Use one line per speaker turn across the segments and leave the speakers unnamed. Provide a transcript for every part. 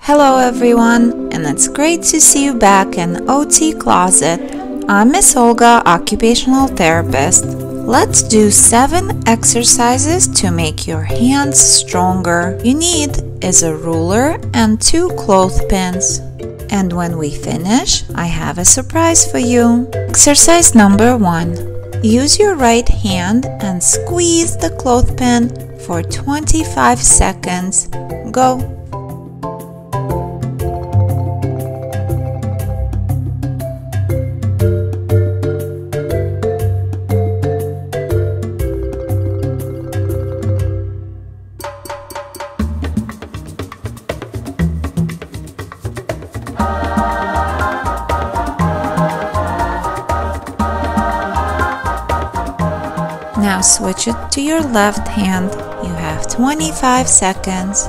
Hello everyone, and it's great to see you back in OT Closet. I'm Miss Olga, occupational therapist. Let's do 7 exercises to make your hands stronger. You need is a ruler and 2 clothespins. And when we finish, I have a surprise for you. Exercise number 1. Use your right hand and squeeze the clothespin for 25 seconds. Go. Now switch it to your left hand. You have 25 seconds.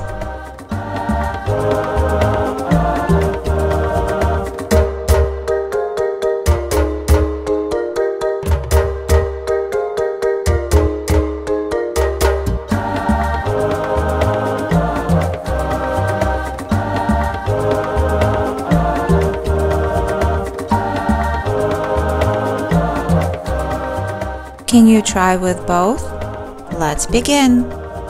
Can you try with both? Let's begin.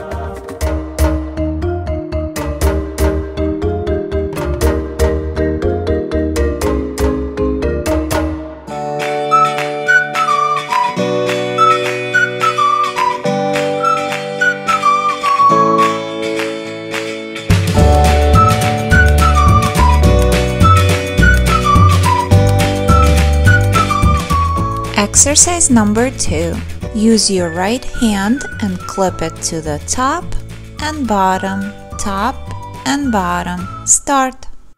Exercise number 2. Use your right hand and clip it to the top and bottom, top and bottom. Start.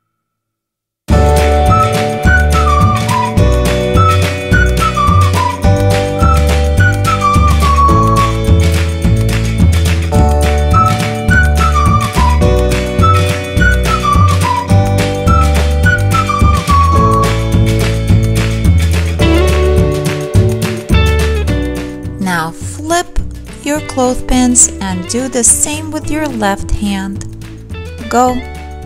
Now flip your clothespins and do the same with your left hand. Go.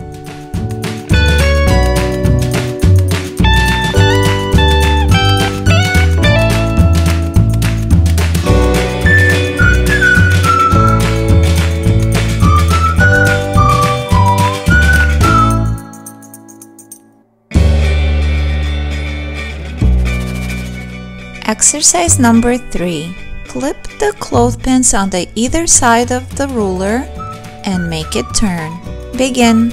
Exercise number 3. Clip the clothespins on the either side of the ruler and make it turn. Begin.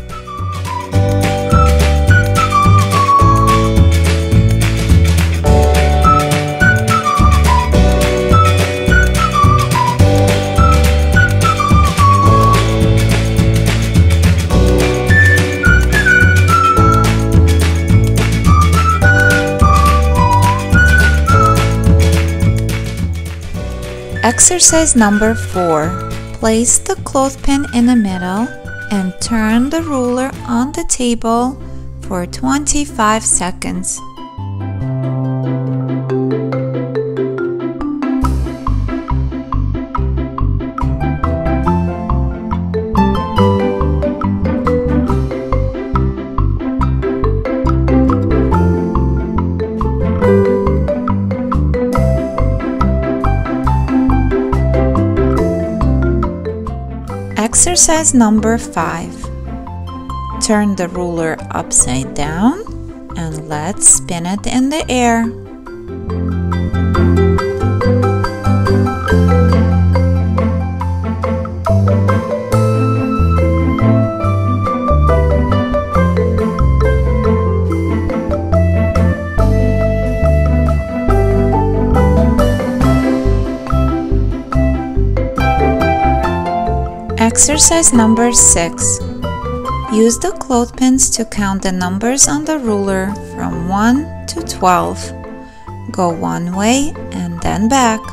Exercise number 4. Place the clothespin in the middle and turn the ruler on the table for 25 seconds. Exercise number 5. Turn the ruler upside down and let's spin it in the air. Exercise number 6. Use the clothespins to count the numbers on the ruler from 1 to 12. Go one way and then back.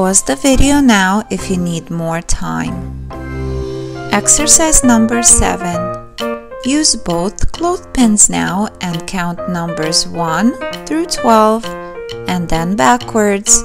Pause the video now if you need more time. Exercise number 7. Use both clothespins now and count numbers 1 through 12 and then backwards.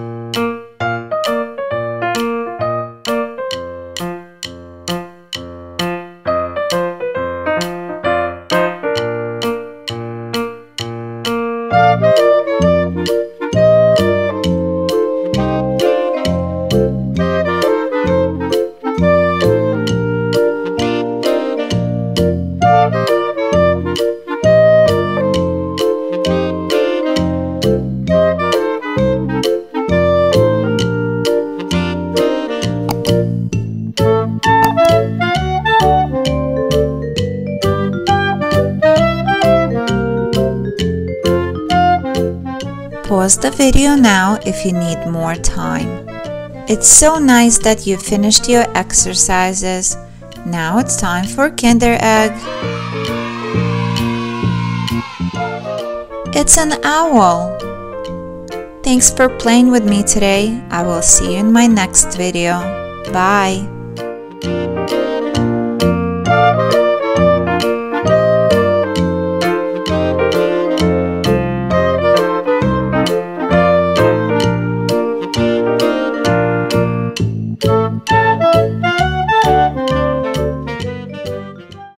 Pause the video now if you need more time. It's so nice that you finished your exercises. Now it's time for Kinder Egg. It's an owl. Thanks for playing with me today. I will see you in my next video. Bye.